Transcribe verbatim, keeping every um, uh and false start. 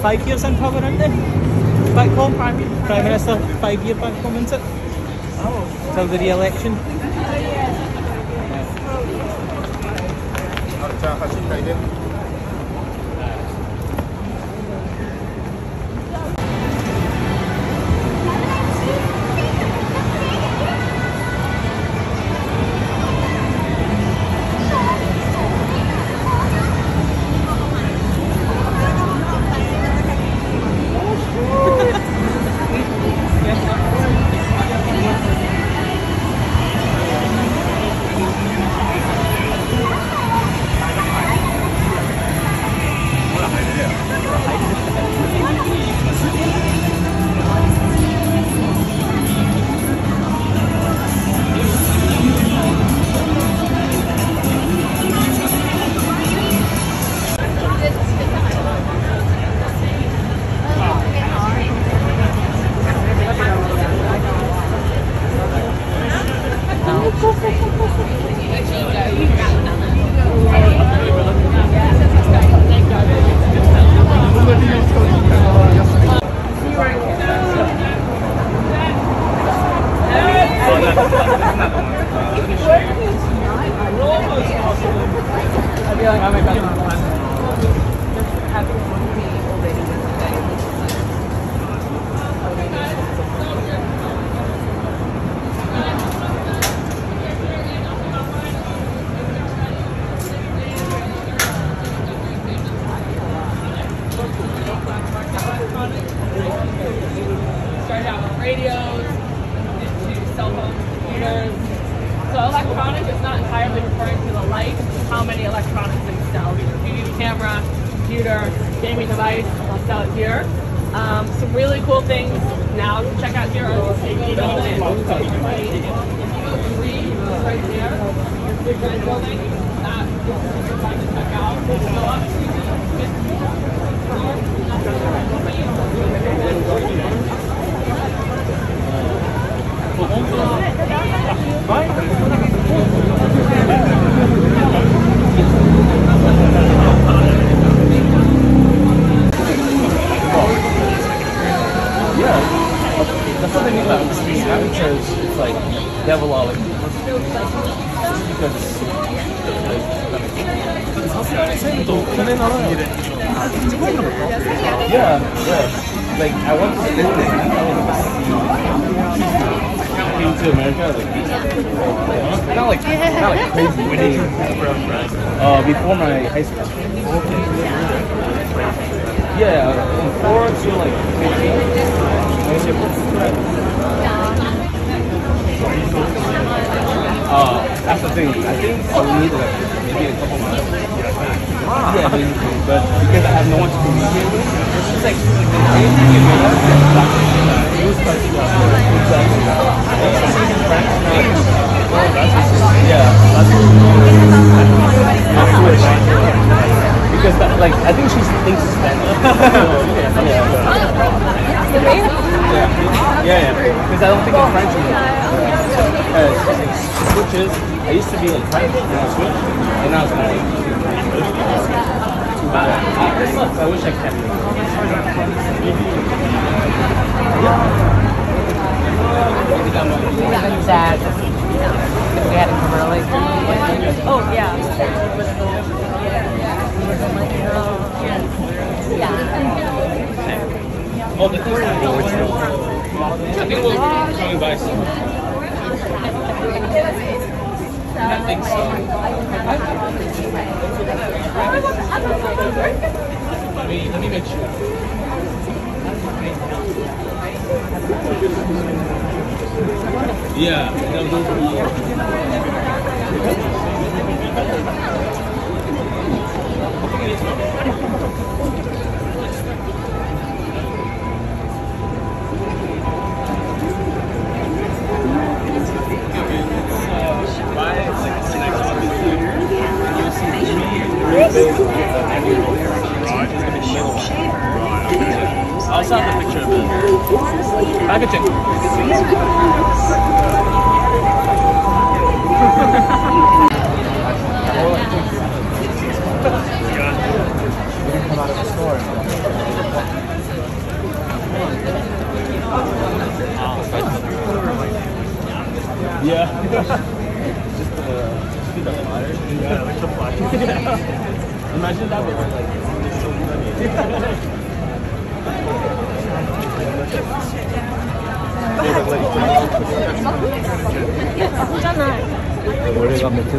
five years in power, isn't it? Back home, Prime, Prime Minister, five year back home, isn't it? Oh. Till the re-election. Started out with radios, into cell phones, computers. So electronics is not entirely referring to the light, it's how many electronics they sell. Either T V camera, computer, gaming device, I'll sell it here. Um, some really cool things now to check out here are the Akiba building. Akiba three is right there. Big red building. That is fun to check out. Go up to yeah, that's what I mean about amateurs. It's like they have a lot of because yeah, yeah. Like I went to school came to America, like not like not like crazy winning. Uh, before my high school. Yeah, from four to like fifteen. Uh, that's the thing. I think I'll need like maybe a couple months. Yeah, basically. But because I have no one to communicate with, it's just like anything you know, yeah, that's because that, like I think she thinks it's Spanish. yeah, yeah, yeah, because I don't think it's French anymore. Because it switches. I used to be like French and I switched, and now it's not. Too bad. This sucks. I wish I kept it. Sad. If we had to come early. Oh yeah. Yeah. Oh, the thing I think we're coming by soon. I think so. Let me, let me make sure. Yeah, no, those I also have a picture of it. Packaging. We didn't come out of the store. Just the see the fire. Yeah, like the flash. Imagine that, but like it's so funny. 머리가 맺혀서